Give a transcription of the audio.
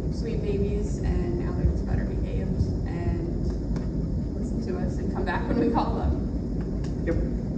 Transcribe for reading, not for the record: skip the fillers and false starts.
sweet babies, and now they're just better behaved and listen to us and come back when we call them. Yep.